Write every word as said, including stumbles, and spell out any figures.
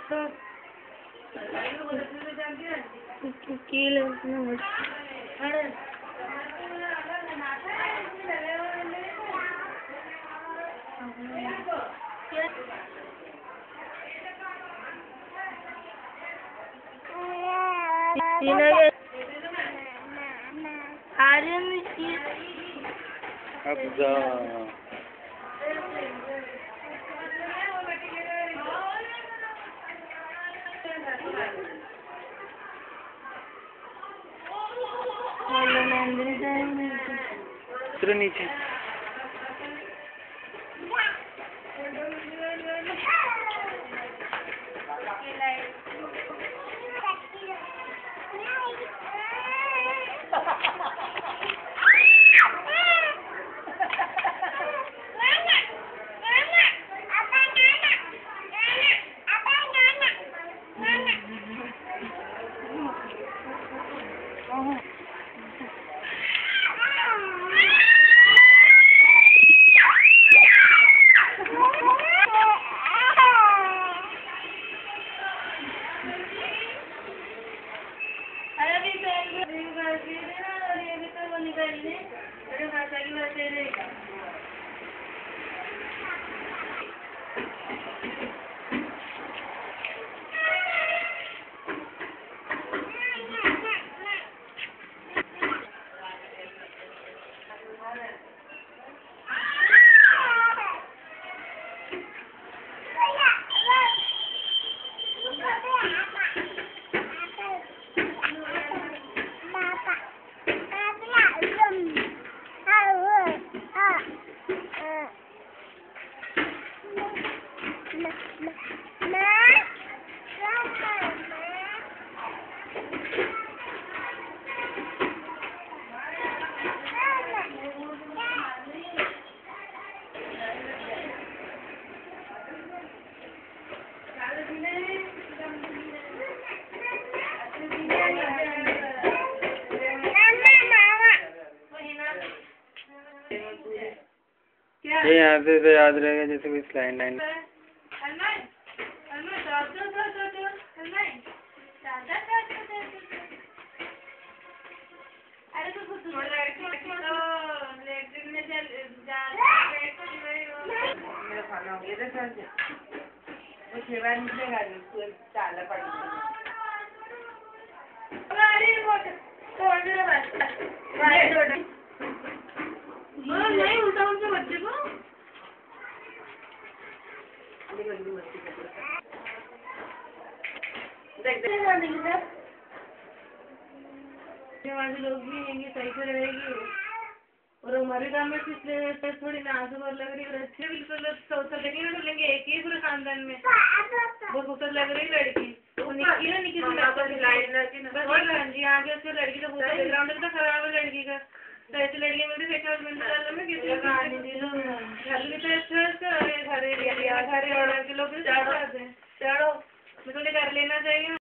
कील आर्यन अब जा उतरो नीचे। ये यहाँ से तो याद रहेगा जैसे कोई स्लाइड लाइन। मेरा खाना हो गया था वो सेवा निकलेगा उसको चाला पड़ेगा। नहीं उल्टा उनके बच्चे को वाले लोग भी यही सही से रहेगी और हमारे गाँव में पिछले थोड़ी ना आंसू लग रही है अच्छे बिल्कुल चौथा लेंगे ना लेंगे एक ही पूरे खानदान में बहुत खूबसूरत लग रही लड़की वो निकी ना निकी जी आगे उसकी लड़की का पूरा बैकग्राउंड इतना खराब है लड़की का तो ऐसी लड़की मिलती फेशियल मिलती में किसी घर भी तो अच्छा है घर घर और के लोग चढ़ो मैं तो कर लेना चाहिए।